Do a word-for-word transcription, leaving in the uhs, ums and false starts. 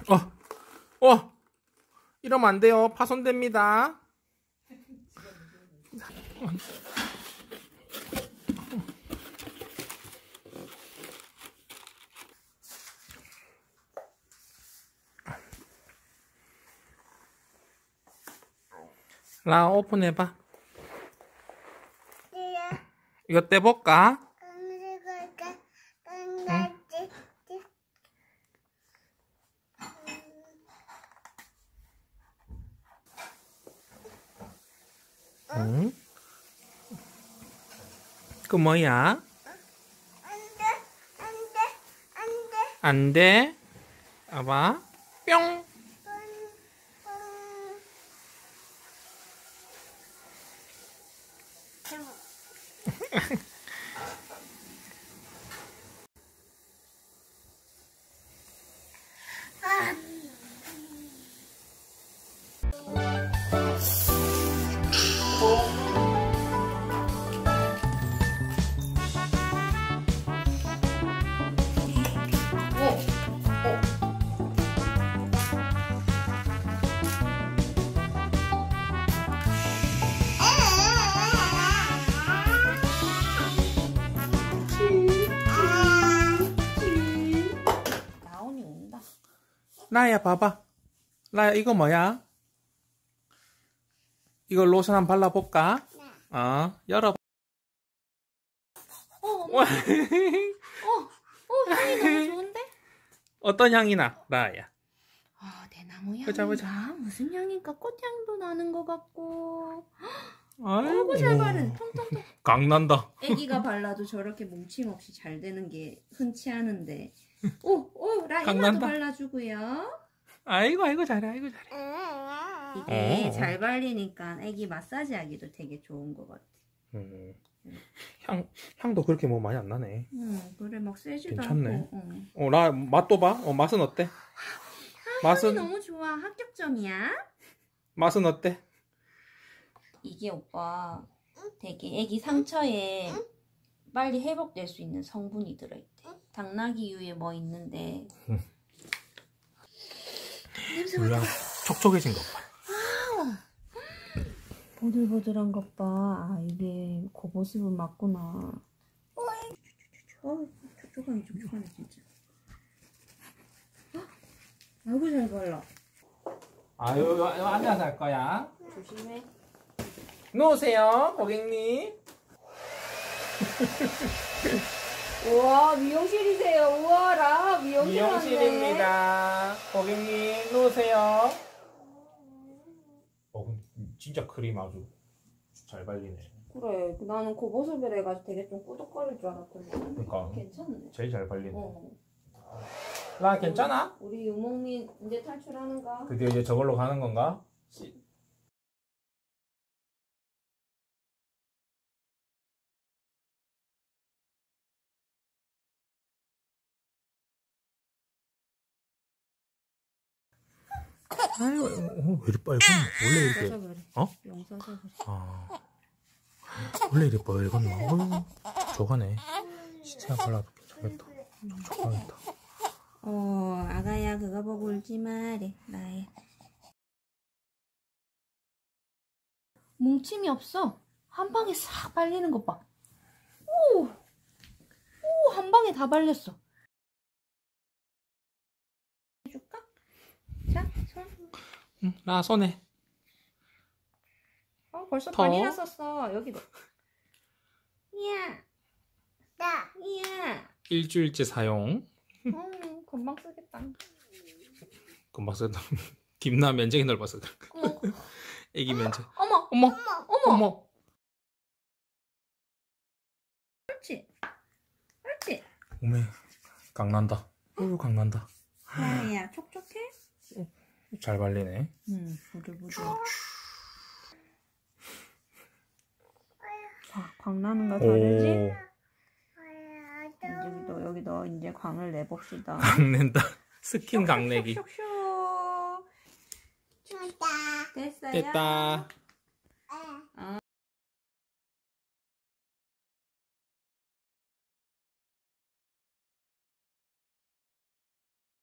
어, 어, 이러면 안 돼요. 파손됩니다. 라, 오픈해봐. 이거 떼볼까? 응? 응? 그 뭐야? 안 돼. 봐봐. 뿅. 라야 봐봐. 라야 이거 뭐야? 이거 로션 한번 발라볼까? 네. 어, 열어봐. 어, 어, 어, 향이 너무 좋은데? 어떤 향이 나, 라야? 아, 대나무 향이 보자, 보자. 나. 무슨 향일까? 꽃향도 나는 것 같고. 아이고, 잘 바른. 통통통. 강난다. 애기가 발라도 저렇게 뭉침 없이 잘 되는 게 흔치 않은데. 오, 오, 라이마도 발라주고요. 아이고, 아이고, 잘해, 아이고, 잘해. 이게 어. 잘 발리니까 애기 마사지 하기도 되게 좋은 것 같아. 음. 향, 향도 그렇게 뭐 많이 안 나네. 응, 그래, 막 세지도 괜찮네. 않고. 응. 어, 라, 맛도 봐. 어, 맛은 어때? 아, 맛은, 향이 너무 좋아. 합격점이야. 맛은 어때? 이게 오빠 되게 애기 상처에 빨리 회복될 수 있는 성분이 들어있대. 당나귀유에 뭐 있는데. 냄새 몰라. 촉촉해진 것 봐. 보들보들한 것 봐. 아, 이게 고보습은 맞구나. 어, 촉촉하네, 촉촉하네, 진짜. 아이고, 잘 발라. 아유, 이거 앉아서 할 거야. 조심해. 누우세요, 고객님. 우와, 미용실이세요. 우와라, 미용실 미용실입니다. 고객님, 누우세요. 어, 진짜 크림 아주 잘 발리네. 그래, 나는 고보습을 해가지고 되게 좀 꾸덕거릴 줄 알았더니. 그러니까 괜찮네. 제일 잘 발리네. 어. 라, 괜찮아? 우리 유목민 이제 탈출하는가? 드디어 이제 저걸로 가는 건가? 시... 아유, 어, 왜 이리 빨갛노? 원래 이렇게, 그래. 어? 용 써서 그래. 아, 원래 이렇게 빨갛노? 어휴, 촉촉하네. 진짜 발라도 괜찮겠다. 촉촉하겠다. 어, 아가야 그거 보고 울지 마래. 나야. 뭉침이 없어. 한 방에 싹 발리는 것 봐. 오, 오, 한 방에 다 발렸어. 해줄까? 자, 손. 응, 나 손에. 어, 벌써 더? 바니라 썼어. 여기도. 이야. 나. 이야. 일주일째 사용. 음, 금방 쓰겠다. 금방 쓰다. 김나 면적이 넓어서 그래. 어머. 애기 면적. 어머. 어머. 어머. 어머. 옳지. 옳지. 오메. 강난다. 어우, 강난다. 나야 촉촉해? 잘 발리네. 응, 부들부들. 자, 광 나는 거 다르지? 오. 여기도 여기도 이제 광을 내봅시다. 강낸다. 스킨 강내기. 쇽쇽. 됐어요? 됐다.